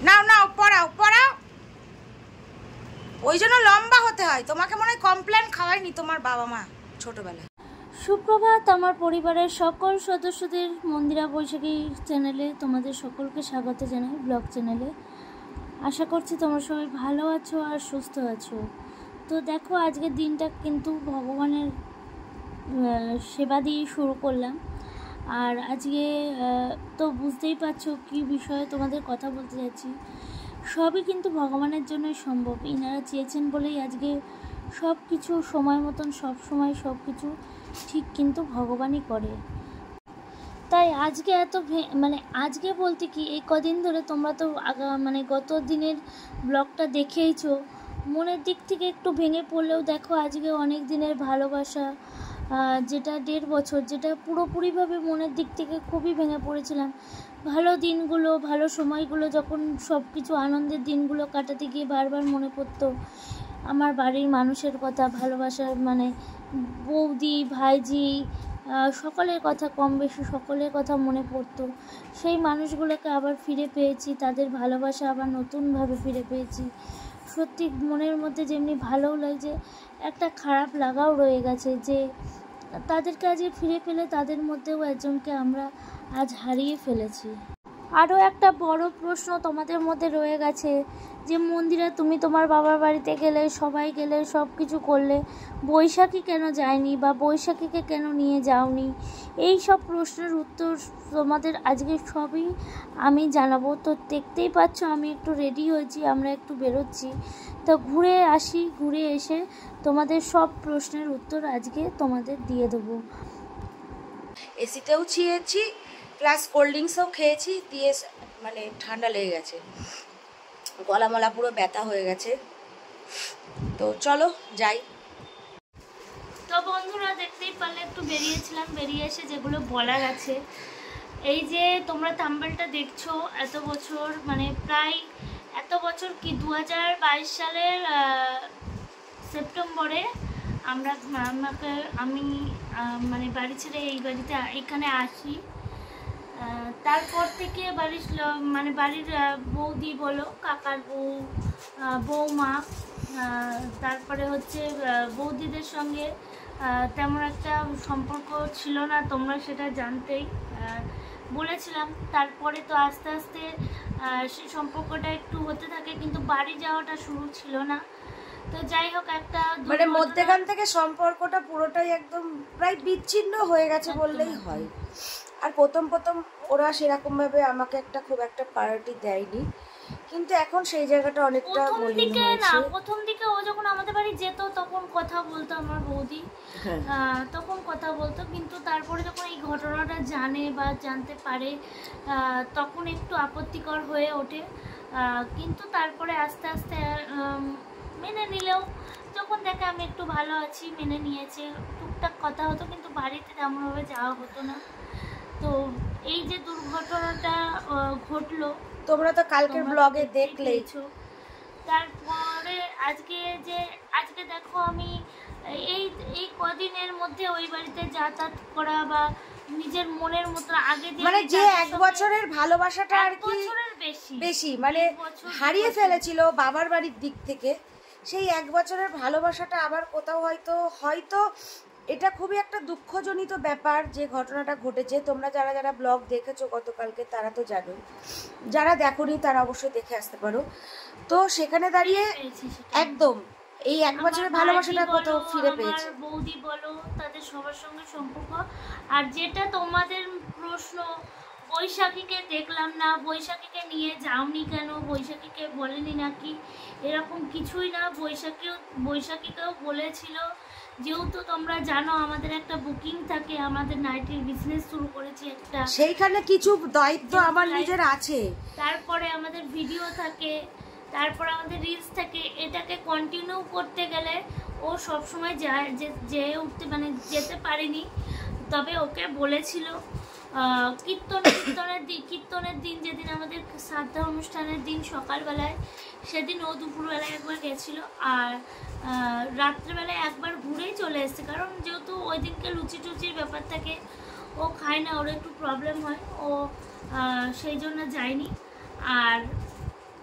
নাও নাও পড়াও পড়াও। ওই জন্য লম্বা হতে হয়। তোমাকে মনে হয় কমপ্লেন খাওয়ায়নি তোমার বাবা মা ছোটবেলায়। সুপ্রভাত আমার পরিবারের সকল সদস্যদের মন্দিরা বৈশাখী চ্যানেলে তোমাদের সকলকে স্বাগত জানাই, ব্লগ চ্যানেলে। আশা করছি তোমরা সবাই ভালো আছো আর সুস্থ আছো। তো দেখো আজকের দিনটা কিন্তু ভগবানের সেবা দিয়ে শুরু করলাম। আর আজকে তো বুঝতেই পারছো কী বিষয়ে তোমাদের কথা বলতে যাচ্ছি। সবই কিন্তু ভগবানের জন্যই সম্ভব। ইনারা চেয়েছেন বলেই আজকে সব কিছু সময় মতন সব সময় সব কিছু ঠিক কিন্তু ভগবানই করে। তাই আজকে এত আজকে বলতে কি এই কদিন ধরে তোমরা তো গত দিনের ব্লগটা দেখেইছো। মনের দিক থেকে একটু ভেঙে পড়লেও দেখো আজকে অনেক দিনের ভালোবাসা, যেটা 1.5 বছর, যেটা পুরোপুরিভাবে মনের দিক থেকে খুবই ভেঙে পড়েছিলাম। ভালো দিনগুলো, ভালো সময়গুলো, যখন সব কিছু আনন্দের দিনগুলো কাটাতে গিয়ে বারবার মনে পড়তো আমার বাড়ির মানুষের কথা, ভালোবাসার বৌদি, ভাইজি, সকলের কথা, কম বেশি সকলের কথা মনে পড়তো। সেই মানুষগুলোকে আবার ফিরে পেয়েছি, তাদের ভালোবাসা আবার নতুনভাবে ফিরে পেয়েছি। সত্যি মনের মধ্যে যেমনি ভালোও লাগছে, একটা খারাপ লাগাও রয়ে গেছে যে তাদেরকে আজকে ফিরে পেলে তাদের মধ্যেও একজনকে আমরা আজ হারিয়ে ফেলেছি। আরও একটা বড় প্রশ্ন তোমাদের মধ্যে রয়ে গেছে যে মন্দিরা তুমি তোমার বাবার বাড়িতে গেলে, সবাই গেলে, সব কিছু করলে, বৈশাখী কেন যায়নি বা বৈশাখীকে কেন নিয়ে যাওনি? এই সব প্রশ্নের উত্তর তোমাদের আজকে সবই আমি জানাবো। তো দেখতেই পাচ্ছ আমি একটু রেডি হয়েছি, আমরা একটু বেরোচ্ছি। তো ঘুরে আসি, ঘুরে এসে তোমাদের সব প্রশ্নের উত্তর আজকে তোমাদের দিয়ে দেবো। এসিতেও ছিয়েছি, প্লাস কোল্ড ড্রিঙ্কসও খেয়েছি, দিয়ে ঠান্ডা লেগে গেছে, গলা মলা পুরো ব্যথা হয়ে গেছে। তো চলো যাই। তো বন্ধুরা দেখতেই পারলে একটু বেরিয়েছিলাম, বেরিয়ে এসে যেগুলো বলার আছে, এই যে তোমরা থাম্বনেলটা দেখছো, এত বছর প্রায় এত বছর কি 2022 সালের সেপ্টেম্বরে আমি বাড়ি ছেড়ে এই বাড়িতে এখানে আসি। তারপর থেকে বাড়ির বৌদি বলো, কাকার বৌমা, তারপরে হচ্ছে বৌদিদের সঙ্গে তেমন একটা সম্পর্ক ছিল না, তোমরা সেটা জানতেই বলেছিলাম। তারপরে তো আস্তে আস্তে সেই সম্পর্কটা একটু হতে থাকে, কিন্তু বাড়ি যাওয়াটা শুরু ছিল না। তো যাই হোক, একটা মধ্যেখান থেকে সম্পর্কটা পুরোটাই একদম প্রায় বিচ্ছিন্ন হয়ে গেছে বললেই হয়। আর প্রথম ওরা সেরকমভাবে আমাকে খুব একটা প্রায়োরিটি দেয়নি, কিন্তু এখন সেই জায়গাটা অনেকটা প্রথম দিকে ও যখন আমাদের বাড়ি যেত তখন কথা বলতো আমার বৌদি, তখন কথা বলতো, কিন্তু তারপরে যখন এই ঘটনাটা জানে বা জানতে পারে তখন একটু আপত্তিকর হয়ে ওঠে। কিন্তু তারপরে আস্তে আস্তে মেনে নিলেও, যখন দেখে আমি একটু ভালো আছি মেনে নিয়েছে। টুকটাক কথা হতো, কিন্তু বাড়িতে তেমনভাবে যাওয়া হতো না। তো এই যে দুর্ঘটনাটা ঘটলো, তোমরা তো কালকের ব্লগে দেখলেইছো। তারপরে আজকে দেখো আমি এই কদিনের মধ্যে ওই বাড়িতে যাতায়াত করা বা নিজের মনের মতো আগে যে 1 বছরের ভালোবাসাটা আর কি বেশি হারিয়ে ফেলেছিল বাবার বাড়ির দিক থেকে, সেই 1 বছরের ভালোবাসাটা আবার কোথাও হয়তো এটা খুবই একটা দুঃখজনিত ব্যাপার যে ঘটনাটা ঘটেছে। তোমরা যারা ব্লগ দেখেছো গতকালকে তারা তো জানো, যারা দেখোনি তারা অবশ্যই দেখে আসতে পারো। তো সেখানে দাঁড়িয়ে একদম এই 1 বছরের ভালোবাসাটা কোথাও ফিরে পেয়েছে। বৌদি বলো, তাদের সবার সঙ্গে সম্পর্ক। আর যেটা তোমাদের প্রশ্ন, বৈশাখীকে দেখলাম না, বৈশাখীকে নিয়ে যাওনি কেন, বৈশাখীকে বলেনি নাকি, এরকম কিছুই না। বৈশাখীকেও বলেছিল, যেহেতু তোমরা জানো আমাদের একটা বুকিং থাকে, আমাদের নাইটের বিজনেস শুরু করেছি একটা, সেইখানে কিছু দায়িত্ব আমার নিজের আছে, তারপরে আমাদের ভিডিও থাকে, তারপর আমাদের রিলস থাকে, এটাকে কন্টিনিউ করতে গেলে ও সবসময় যেতে পারেনি। তবে ওকে বলেছিল কীর্তনের দিন যেদিন আমাদের শ্রাদ্ধা অনুষ্ঠানের দিন সকালবেলায়, সেদিন ও দুপুরবেলায় একবার গেছিল, আর রাত্রেবেলায় একবার ঘুরেই চলে এসছে। কারণ যেহেতু ওই দিনকে লুচি টুচির ব্যাপার থাকে, ও খায় না, ওর একটু প্রবলেম হয়, ও সেই জন্য যায়নি। আর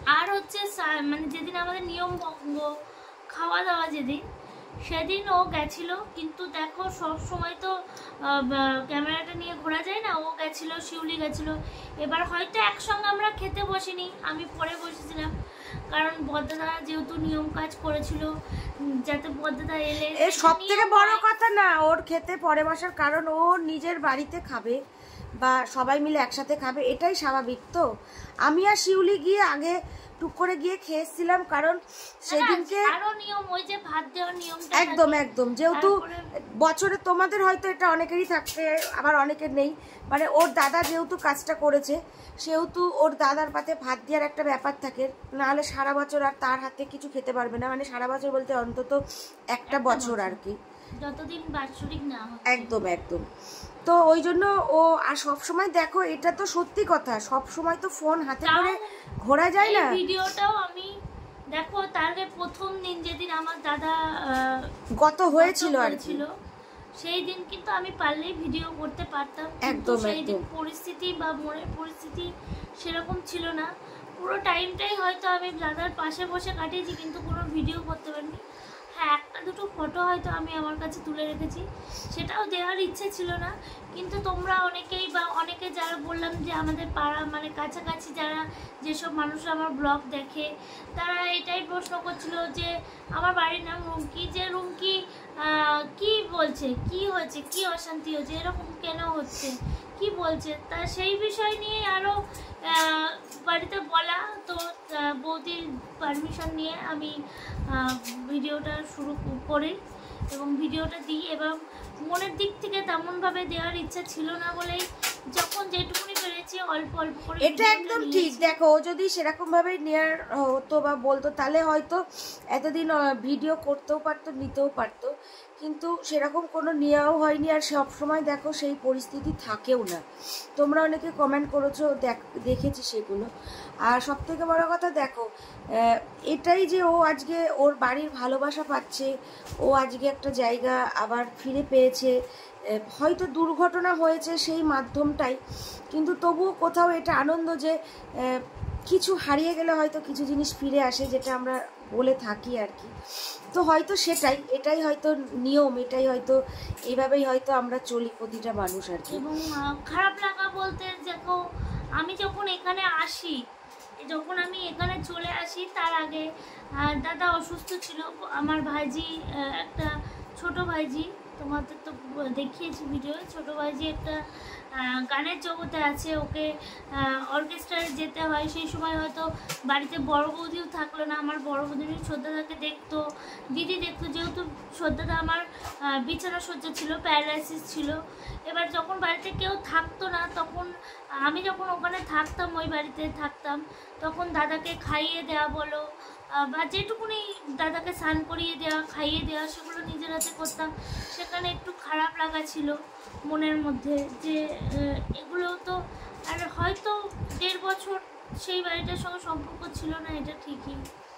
আর হচ্ছে মানে যেদিন আমাদের নিয়ম ভঙ্গ খাওয়া দাওয়া যেদিন, সেদিন ও গেছিল, কিন্তু দেখো সব সময় তো ক্যামেরাটা নিয়ে ঘোরা যায় না, ও গেছিল, শিউলি গেছিল। এবার হয়তো একসঙ্গে আমরা খেতে বসিনি, আমি পরে বসেছিলাম, কারণ বদ্দাদা যেহেতু নিয়ম কাজ করেছিল যাতে বদ্দাদা এলে। সব থেকে বড় কথা না ওর খেতে পরে বসার কারণ ও নিজের বাড়িতে খাবে বা সবাই মিলে একসাথে খাবে, এটাই স্বাভাবিক। তো আমি আর শিউলি গিয়ে আগে টুক করে গিয়ে খেয়েছিলাম, কারণ সেদিনকে আরো নিয়ম, ওই যে ভাত দেওয়ার নিয়মটা একদম একদম, যেহেতু বছরে তোমাদের হয়তো এটা অনেকেরই থাকতে, আবার অনেকের নেই, মানে ওর দাদা যেহেতু কাজটা করেছে সেহেতু ওর দাদার পাতে ভাত দেওয়ার একটা ব্যাপার থাকে, নাহলে সারা বছর আর তার হাতে কিছু খেতে পারবে না, মানে সারা বছর বলতে অন্তত একটা বছর আর কি, যতদিন বাৎসরিক না হয়। একদম একদম। তো ওই জন্য ও আর সব সময় দেখো, এটা তো সত্যি কথা, সব সময় তো ফোন হাতে করে ঘোরা যায় না। ভিডিওটাও আমি দেখো তাহলে প্রথম দিন যেদিন আমার দাদা গত হয়েছিল আর কি, সেই দিন কিন্তু আমি পারলেই ভিডিও করতে পারতাম, কিন্তু সেই দিন পরিস্থিতি বা মনের পরিস্থিতি সেরকম ছিল না। পুরো টাইমটাই হয়তো আমি দাদার পাশে বসে কাটিয়েছি, কিন্তু কোনো ভিডিও করতে পারিনি। হ্যাঁ, একটা দুটো ফটো হয়তো আমি আমার কাছে তুলে রেখেছি, সেটাও দেওয়ার ইচ্ছে ছিল না। কিন্তু তোমরা অনেকেই বা অনেকে যারা বললাম যে আমাদের পাড়া মানে কাছাকাছি যারা যেসব মানুষরা আমার ব্লগ দেখে, তারা এটাই প্রশ্ন করছিল যে আমার বাড়ির নাম রুমকি, যে রুমকি কি বলছে, কি হয়েছে, কি অশান্তি হচ্ছে, এরকম কেন হচ্ছে, কি বলছে, তা সেই বিষয় নিয়ে আরও বাড়িতে বলা। তো বৌদির পারমিশন নিয়ে আমি ভিডিওটা শুরু করি এবং ভিডিওটা দিই, এবং মনের দিক থেকে তেমনভাবে দেওয়ার ইচ্ছা ছিল না বলেই যখন যেটুকুনি পেরেছি অল্প অল্প করে। এটা একদম ঠিক। দেখো ও যদি সেরকম ভাবে নেওয়ার হতো বা বলতো তাহলে হয়তো এতদিন ভিডিও করতেও পারতো, নিতেও পারতো, কিন্তু সেরকম কোনো নেওয়াও হয়নি। আর সব সময় দেখো সেই পরিস্থিতি থাকেও না, তোমরা অনেকে কমেন্ট করেছো, দেখেছি সেগুলো। আর সব থেকে বড় কথা দেখো, এটাই যে ও আজকে ওর বাড়ির ভালোবাসা পাচ্ছে, ও আজকে একটা জায়গা আবার ফিরে পেয়েছে, হয়তো দুর্ঘটনা হয়েছে সেই মাধ্যমটাই, কিন্তু তবুও কোথাও এটা আনন্দ যে কিছু হারিয়ে গেলে হয়তো কিছু জিনিস ফিরে আসে, যেটা আমরা বলে থাকি আর কি। তো হয়তো এটাই হয়তো নিয়ম, এটাই হয়তো এইভাবেই হয়তো আমরা চলি প্রতিটা মানুষ আর কি। এবং খারাপ লাগা বলতে দেখো, আমি যখন এখানে আসি, যখন আমি এখানে চলে আসি তার আগে দাদা অসুস্থ ছিল। আমার ভাইজি, একটা ছোট ভাইজি, তোমাদের তো দেখিয়েছি ভিডিও, ছোট ভাইজি একটা গানের জগতে আছে, ওকে অর্কেস্ট্রায় যেতে হয়। সেই সময় হয়তো বাড়িতে বড় বৌদিও থাকলো না, আমার বড় বৌদি শ্রদ্ধাদাকে দেখতো, দিদি দেখতো, যেহেতু শ্রদ্ধাদা আমার বিছানা সজ্জা ছিল, প্যারালাইসিস ছিল। এবার যখন বাড়িতে কেউ থাকতো না, তখন আমি যখন ওখানে থাকতাম, ওই বাড়িতে থাকতাম, তখন দাদাকে খাইয়ে দেওয়া বলো বা যেটুকুনি দাদাকে স্নান করিয়ে দেওয়া, খাইয়ে দেওয়া, সেগুলো নিজের হাতে করতাম। সেখানে একটু খারাপ লাগা ছিল মনের মধ্যে যে এগুলো তো, আর হয়তো 1.5 বছর সেই বাড়িটার সঙ্গে সম্পর্ক ছিল না, এটা ঠিকই।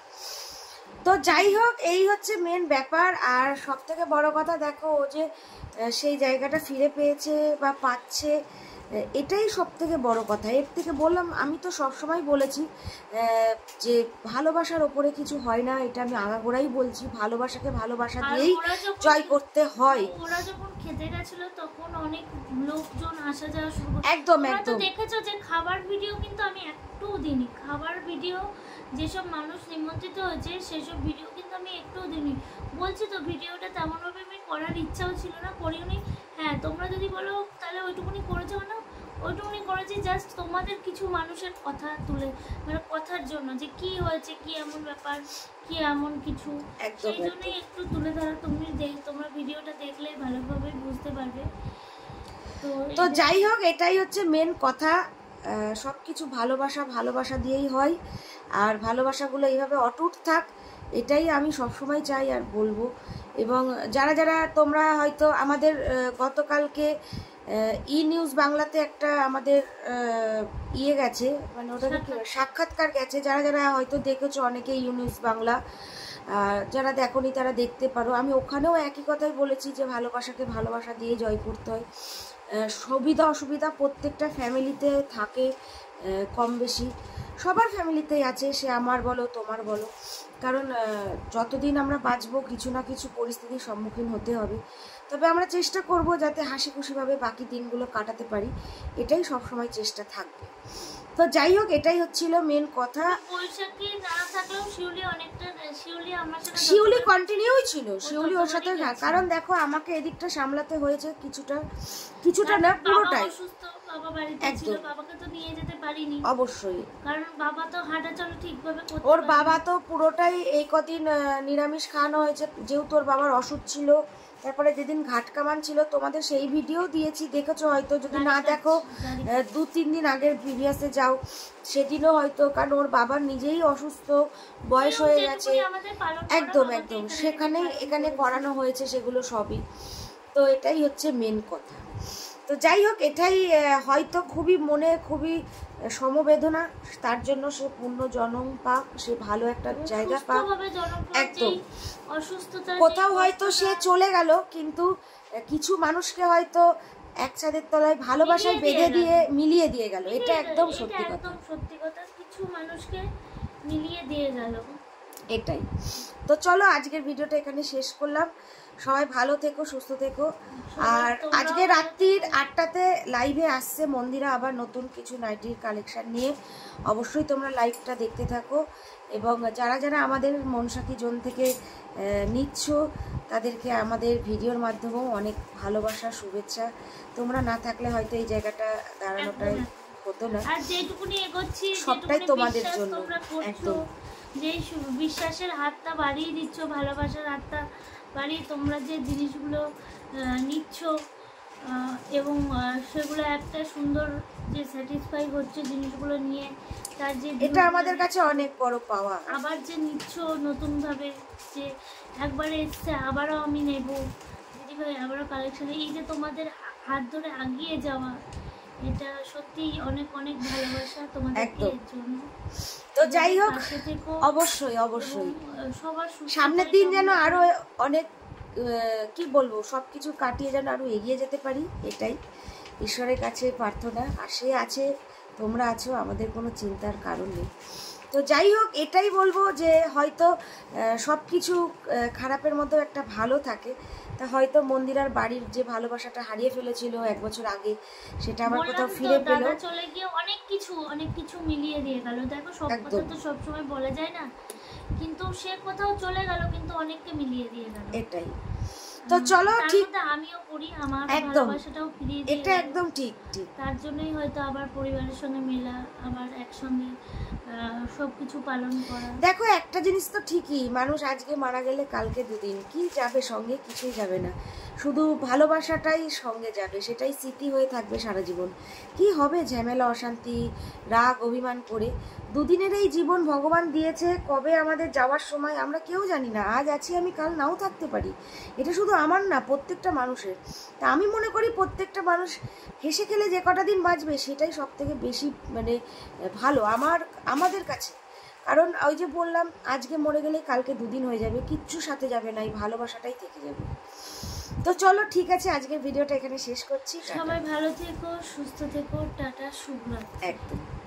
তো যাই হোক, এই হচ্ছে মেন ব্যাপার। আর সব থেকে বড় কথা দেখো, ও যে সেই জায়গাটা ফিরে পেয়েছে বা পাচ্ছে, এটাই সব থেকে বড় কথা। এর থেকে বললাম, আমি তো সবসময় বলেছি যে ভালোবাসার ওপরে কিছু হয় না, এটা আমি আগাগোড়াই বলছি, ভালোবাসাকে ভালোবাসা দিয়েই জয় করতে হয়। ওরা যখন খেতে গেছিল তখন অনেক লোকজন আসা যাওয়া শুরু করে, একদম একদম। দেখেছো যে খাবার ভিডিও কিন্তু আমি একটুও দিইনি, খাবার ভিডিও যেসব মানুষ নিমন্ত্রিত হয়েছে সেসব ভিডিও কিন্তু আমি একটুও দিইনি। বলছি তো ভিডিওটা তেমনভাবে আমি করার ইচ্ছাও ছিল না, করিওনি। হ্যাঁ, তোমরা যদি বলো তাহলে ওইটুকুনি করেছো না, ওইটুকুনি করেছি জাস্ট তোমাদের কিছু মানুষের কথা তুলে, মানে কথার জন্য যে কি হয়েছে, কি এমন ব্যাপার, কি এমন কিছু, সেই জন্যই একটু তুলে ধরা। তোমরা ভিডিওটা দেখলে ভালোভাবে বুঝতে পারবে। তো যাই হোক, এটাই হচ্ছে মেন কথা। সব কিছু ভালোবাসা দিয়েই হয়, আর ভালোবাসাগুলো এইভাবে অটুট থাক, এটাই আমি সবসময় চাই আর বলবো। এবং যারা যারা তোমরা হয়তো আমাদের গতকালকে নিউজ বাংলাতে একটা আমাদের ইয়ে গেছে, মানে ওটাকে সাক্ষাৎকার গেছে, যারা যারা হয়তো দেখেছো অনেকে নিউজ বাংলা, যারা দেখোনি তারা দেখতে পারো। আমি ওখানেও একই কথাই বলেছি যে ভালোবাসাকে ভালোবাসা দিয়ে জয় করতে হয়। সুবিধা অসুবিধা প্রত্যেকটা ফ্যামিলিতে থাকে কম বেশি, সবার ফ্যামিলিতেই আছে, সে আমার বলো তোমার বলো, কারণ যতদিন আমরা বাঁচবো কিছু না কিছু পরিস্থিতির সম্মুখীন হতে হবে। তবে আমরা চেষ্টা করব যাতে হাসি খুশিভাবে বাকি দিনগুলো কাটাতে পারি, এটাই সবসময় চেষ্টা থাকবে। তো যাই হোক, এটাই হচ্ছিল মেন কথা। শিউলি কন্টিনিউই ছিল, শিউলি ওর সাথে, কারণ দেখো আমাকে এদিকটা সামলাতে হয়েছে কিছুটা না পুরোটাই। অবশ্যই, কারণ বাবা তো হাঁটাচলা ঠিকভাবে করতে পারে। ওর বাবা তো পুরোটাই এই কদিন নিরামিষ খাওয়ানো হয়েছে, যেহেতু ওর বাবার অসুখ ছিল। তারপরে যেদিন ঘাট কামান ছিল তোমাদের সেই ভিডিও দিয়েছি, দেখেছো হয়তো, যদি না দেখো 2-3 দিন আগের প্রিভিয়াসে যাও, সেদিনও হয়তো, কারণ ওর বাবার নিজেই অসুস্থ, বয়স হয়ে গেছে। একদম একদম সেখানে এখানে করানো হয়েছে সেগুলো সবই। তো এটাই হচ্ছে মেন কথা। তো যাই হোক, এটাই হয়তো খুবই মনে খুবই সমবেদনা, তার জন্য সে পূর্ণ জনম পাক, সে ভালো একটা জায়গা পাক। একদম, কোথাও হয়তো সে চলে গেল, কিন্তু কিছু মানুষকে হয়তো এক ছাদের তলায় ভালোবাসায় বেঁধে দিয়ে মিলিয়ে দিয়ে গেল। এটা একদম সত্যি কথা, কিছু মানুষকে মিলিয়ে দিয়ে গেল, এটাই। তো চলো আজকের ভিডিওটা এখানে শেষ করলাম। সবাই ভালো থেকো, সুস্থ থেকো। আর আজকে রাত্রির 8টাতে লাইভে আসছে মন্দিরা আবার নতুন কিছু নাইটির কালেকশন নিয়ে। অবশ্যই তোমরা লাইভটা দেখতে থাকো, এবং যারা যারা আমাদের মনসাকি জোন থেকে নিচ্ছ তাদেরকে আমাদের ভিডিওর মাধ্যমেও অনেক ভালোবাসা, শুভেচ্ছা। তোমরা না থাকলে হয়তো এই জায়গাটা দাঁড়ানোটাই হতো না, আর যেটুকুনি এগোচ্ছি সবটাই তোমাদের জন্য। একদম, যে বিশ্বাসের হাতটা বাড়িয়ে দিচ্ছ, ভালোবাসার হাতটা বাড়িয়ে তোমরা যে জিনিসগুলো নিচ্ছ, এবং সেগুলো একটা সুন্দর যে স্যাটিসফাই হচ্ছে জিনিসগুলো নিয়ে, তার যে এটা আমাদের কাছে অনেক বড় পাওয়া। আবার যে নিচ্ছ নতুনভাবে, যে একবারে এসছে আবারও আমি নেব দিদিভাই, আবারও কালেকশনে, এই যে তোমাদের হাত ধরে এগিয়ে যাওয়া, এটা সত্যি অনেক অনেক ভালোবাসা তোমাদের জন্য। তো যাই হোক, অবশ্যই অবশ্যই সবার সামনের দিন যেন আরো অনেক কি বলবো, সবকিছু কাটিয়ে যেন আরো এগিয়ে যেতে পারি, এটাই ঈশ্বরের কাছে প্রার্থনা। আর সে আছে, তোমরা আছো, আমাদের কোনো চিন্তার কারণ নেই। তো যাই হোক, এটাই বলবো যে হয়তো সব কিছু খারাপের মধ্যে একটা ভালো থাকে। তা হয়তো মন্দিরার বাড়ির যে ভালোবাসাটা হারিয়ে ফেলেছিল 1 বছর আগে, সেটা আবার কোথাও ফিরে পেল। চলে গিয়ে অনেক কিছু মিলিয়ে দিয়ে গেল। দেখো সব কথা তো সব সময় বলা যায় না, কিন্তু সে কোথাও চলে গেল, কিন্তু অনেককে মিলিয়ে দিয়ে গেল, এটাই। তো চলো, ঠিক, আমিও করি, আমার ভালোবাসাটাও ফিরিয়ে দিই, এটা একদম ঠিক ঠিক। তার জন্যই হয়তো আবার পরিবারের সঙ্গে মেলা, আবার একসঙ্গে সবকিছু পালন করা। দেখো একটা জিনিস তো ঠিকই, মানুষ আজকে মারা গেলে কালকে 2 দিন, কি যাবে সঙ্গে? কিছুই যাবে না, শুধু ভালোবাসাটাই সঙ্গে যাবে, সেটাই স্মৃতি হয়ে থাকবে সারা জীবন। কি হবে ঝামেলা, অশান্তি, রাগ, অভিমান করে? 2 দিনের এই জীবন ভগবান দিয়েছে, কবে আমাদের যাওয়ার সময় আমরা কেউ জানি না। আজ আছি আমি, কাল নাও থাকতে পারি। এটা শুধু আমার না, প্রত্যেকটা মানুষের। তা আমি মনে করি প্রত্যেকটা মানুষ হেসে খেলে যে কটা দিন বাঁচবে, সেটাই সব থেকে বেশি মানে ভালো আমাদের কাছে। কারণ ওই যে বললাম, আজকে মরে গেলে কালকে 2 দিন হয়ে যাবে, কিচ্ছু সাথে যাবে না, এই ভালোবাসাটাই থেকে যাবে। তো চলো ঠিক আছে, আজকের ভিডিওটা এখানে শেষ করছি। সবাই ভালো থেকো, সুস্থ থেকো, টাটা, শুভরাত্রি। একদম।